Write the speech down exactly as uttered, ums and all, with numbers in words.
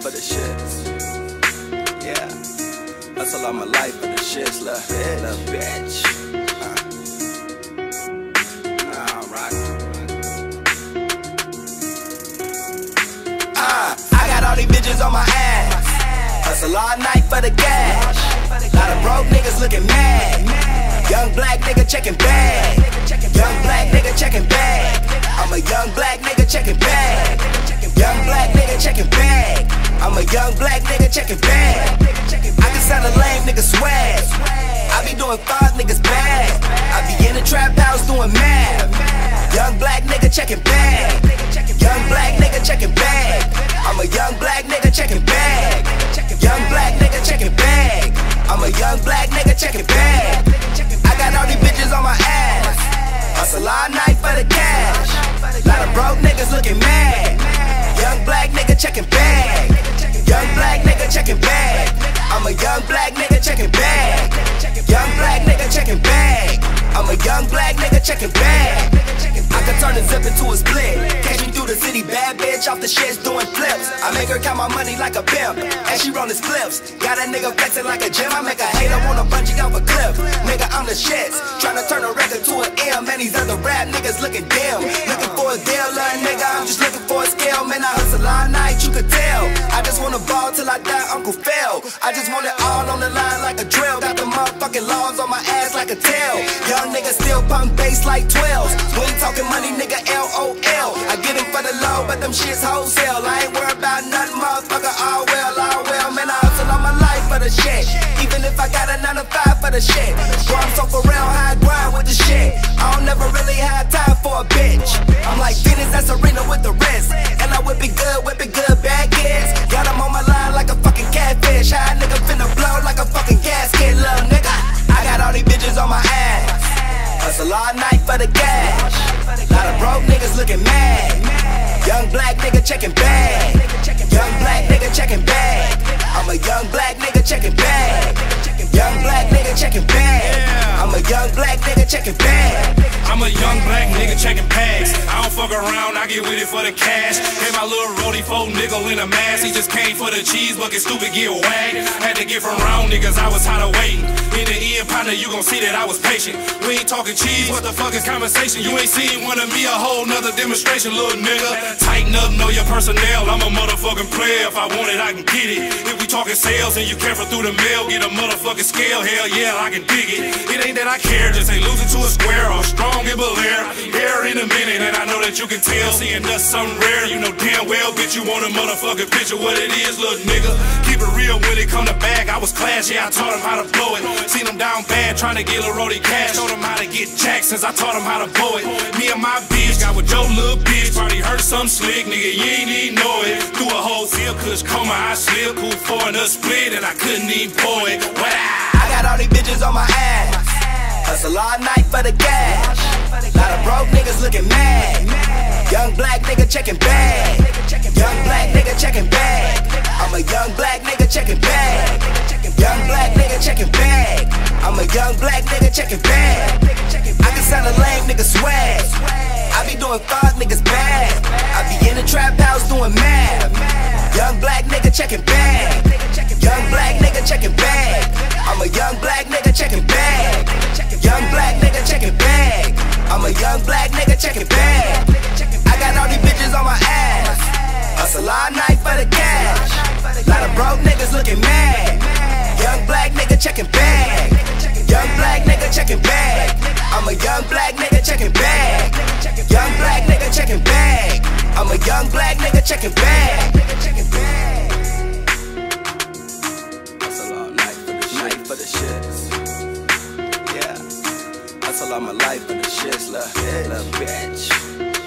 for the shits. Yeah, hustle all my life for the shits, little bitch. Little bitch. Uh. Alright. Uh, I got all these bitches on my ass. Hustle all night for the cash. Lot of broke niggas looking mad. Young black nigga checking bag. Young black nigga checking bag. I'm a young black nigga checking bag. Young black nigga checking bag. I'm a young black nigga checking bag. I can sell a lame nigga swag. I be doing five niggas bad. I be in the trap house doing math. Young black nigga checking bag. Young black nigga checking bag. I'm a young black nigga checking bag. Young black nigga checking bag. I'm a young black nigga checking bag. I got all these bitches on my ass. Hustle all night for the cash. Lot of broke niggas looking mad. Young black nigga checking bag. Young black nigga checking bag. I'm a young black nigga checking bag. Young black nigga checking bag. I'm a young black nigga checking bag. I can turn a zip into a split. Catch me through the city, bad bitch off the shits doing flips. I make her count my money like a pimp, and she rollin' spliffs. Got a nigga flexing like a gym. I make a hater wanna bungee off a cliff. Nigga, I'm the shits. Tryna turn a record to an M, man, these other rap niggas looking dim. Looking for a deal, little nigga, I'm just looking for a scale. Man, I hustle all night, you could tell. I just wanna ball till I die, Uncle Phil. I just want it all on the line like a drill. Got the motherfucking laws on my ass like a tail. Young nigga still pump bass like twelves. We ain't talking money, nigga, L O L. I get him for the low, but them shits wholesale. I ain't worried about nothing, motherfucker, all well, all well. Man, I hustle all my life for the shit. Even if I got a nine to five for the shit. Bro, I'm so for real, high grind with the shit. I don't never really have time for a bitch. I'm like Venus, that's Serena with the wrist. And I whip it good, whip it good, bad kids. Got them on my line like a fucking catfish. High nigga finna blow like a fucking gasket, little nigga. I got all these bitches on my ass. Hustle all night for the cash. Lot of broke niggas looking mad. Young black nigga checking bag. Young black nigga checking bag. I'm a young black nigga checking bag. Young black nigga checking bag. I'm a young black nigga checking bag. I'm a young black nigga checking bags. I don't fuck around, I get with it for the cash. Gave my little roadie four nickel in a mask. He just came for the cheese bucket, stupid get wagged. Had to get from round niggas, I was tired of waiting. In the end, partner, you gon' see that I was patient. We ain't talking cheese, what the fuck is conversation? You ain't seen one of me, a whole nother demonstration, little nigga. Tighten up, know your personnel, I'm a motherfucking player. If I want it, I can get it. If we talking sales and you careful through the mail, get a motherfucking scale, hell yeah, I can dig it. It ain't that I care, just ain't losing to a square or strong in Belair. Here in a minute, and I know that you can tell. Seeing that's something rare, you know damn well, bitch, you want a motherfucking picture what it is, little nigga. Keep it real when it come to bag, I was classy, I taught him how to blow it. Seen him down bad, trying to get a roadie cash. Told him how to get jacked since I taught him how to blow it. Me and my bitch got with your little bitch, probably heard some slick, nigga, you ain't even know it. Through a whole seal, kush coma, I slip, cool four in a split, and I couldn't even pour it. Wow. I got all these bitches on my ass. Hustle all night for the cash. Lot of broke niggas looking mad. Young black nigga checking bag. Young black nigga checking bag. I'm a young black nigga checking bag. Young black nigga checking bag. I'm a young black nigga checking bag. I can sell a lame nigga swag. I be doing five niggas bad. I be in the trap house doing math. Young black nigga checking bag. Young black nigga checking bag. I'm a young black nigga checking bag. Young black nigga checking bag. I'm a young black nigga checking bag. I got all these bitches on my ass. Hustle all night for the cash. Lot of broke niggas looking mad. Young black nigga checking bag. Young black nigga checking bag. I'm a young black nigga checking bag. Young black nigga checking bag. I'm a young black nigga checking bag. Hustle all night for the night for the shits. Yeah. Hustle all my life for the shits, little bitch.